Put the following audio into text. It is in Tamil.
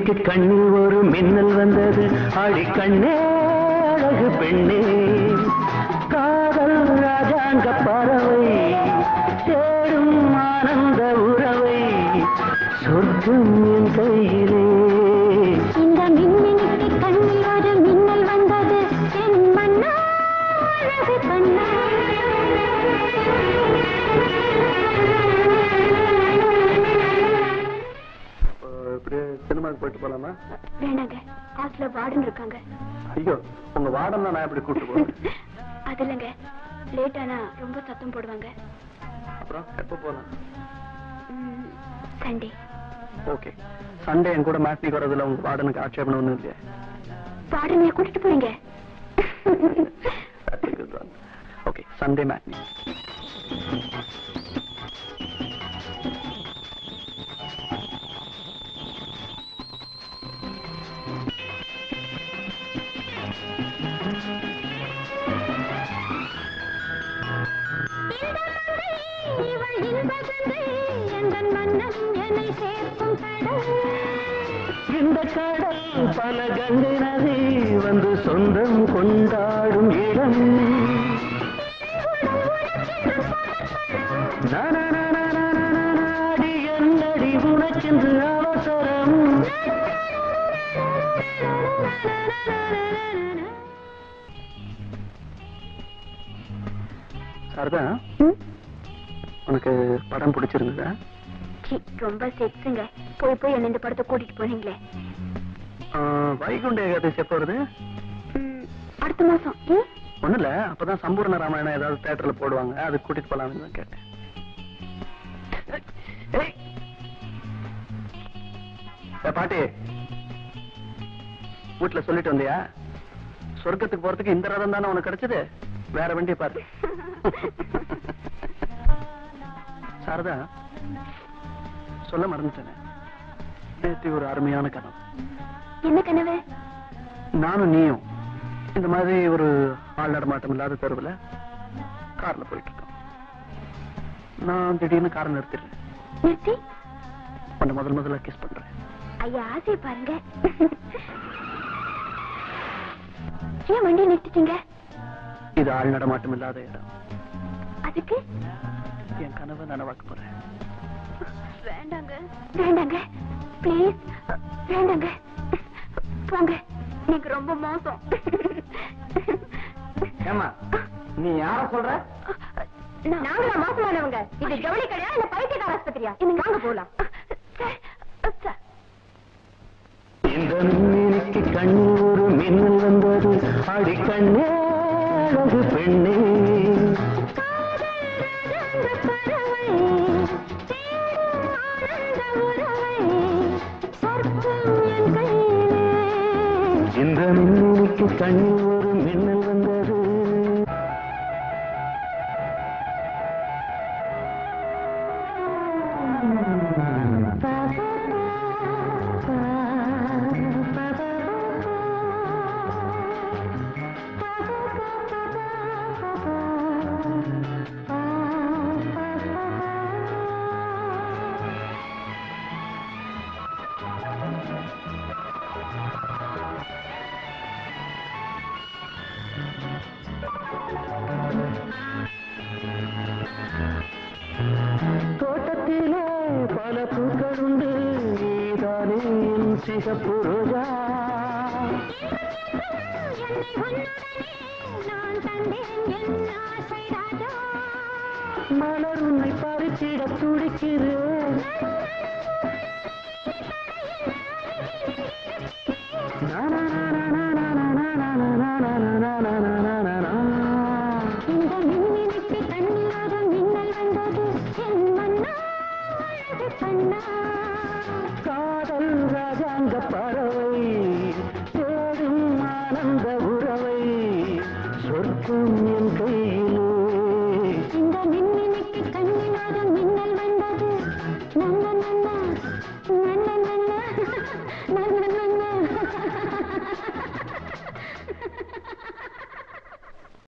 மின்மினிக்கு கண்ணில் ஒரு மின்னல் வந்தது. ஆடி கண்ணே அழகு பெண்ணே, காதல் ராஜாங்க பறவை தேடும் ஆனந்த உறவை, சொர்க்கம் என் கையிலே. இந்த மின்மினிக்கு கண்ணில் ஒரு மின்னல் வந்தது. என் மன்னா அழகு பண்ணா. சினிமாக்கு போயிட்டு போலாமா? வேணாங்க, ஹாஸ்டல்ல வார்டன் இருக்காங்க. ஐயோ, உங்க வார்டன் நான் எப்படி கூட்டு போறேன்? அது இல்லைங்க, லேட் ஆனா ரொம்ப சத்தம் போடுவாங்க. அப்புறம் எப்ப போலாம்? சண்டே. ஓகே, சண்டே என் கூட மேட்னிக்கு வரதுல உங்க வார்டனுக்கு ஆட்சேபணம் ஒண்ணும் இல்லையா? வார்டனைய கூட்டிட்டு போறீங்க? Okay, Sunday matinee. இந்த கடல் பல கங்கை நதி வந்து சொந்தம் கொண்டாடும் இடம். நாடி என்னடி உனக்கென்று அவசரம். சாரதா, உனக்கு படம் பிடிச்சிருந்ததா? ரொம்ப செக்ஸுங்க. போய் போய் என்ன இந்த படத்தை கூட்டிட்டு போனீங்களே. வைகுண்ட ஏகாதசி எப்ப வருது? அடுத்த மாசம். ஒண்ணு இல்ல, அப்பதான் சம்பூர்ண ராமாயணம் ஏதாவது தியேட்டர்ல போடுவாங்க, அது கூட்டிட்டு போலாம்னு கேட்டேன். பாட்டி, வீட்டுல சொல்லிட்டு வந்தியா? சொர்க்கத்துக்கு போறதுக்கு இந்த ரதம் தானே உனக்கு கிடைச்சது, வேற வண்டியை பாரு. சாரதா, சொல்ல மறந்துட்டேன், நேற்று ஒரு அருமையான கனவு. என்ன கனவு? நானும் நீயும் இந்த மாதிரி ஒரு ஆள் நடமாட்டம் இல்லாத தெருவில் கார்ல போயிட்டு இருக்கோம். நான் திடீர்னு காரை நிறுத்திடுறேன். நிறுத்தி உன்னை முதல்ல கிஸ் பண்றேன். ஐயா, ஆசை பாருங்க. ஏன் வண்டி நிறுத்திட்டீங்க? இது ஆள் நடமாட்டம் இல்லாத இடம். அதுக்கு என் கனவை நனவாக்க போறேன். வேண்டாங்க வேண்டாங்க, பிளீஸ் வேண்டாங்க, போங்க. நீங்க ரொம்ப மோசம். ஏமா, நீ யார சொல்ற? நாங்களா மோசமானவங்க? இது ஜவுளி கடையா இல்ல பைத்தியக்கார ஆஸ்பத்திரியா? வாங்க போலாம். இந்த மின்னிக்கு கண்ணில் ஒரு மின்னல் வந்தது. ஆடி கண்ணே அழகு பெண்ணே, இந்த மின்னிக்கு கண்ணில் ஒரு மின்னல் வந்தது. தோட்டத்திலே பல பூக்கள் உண்டு, நீதானே என் சிகப்பு ரோஜா. மலர் உன்னை பறிச்சிட துடிக்கிறேன்.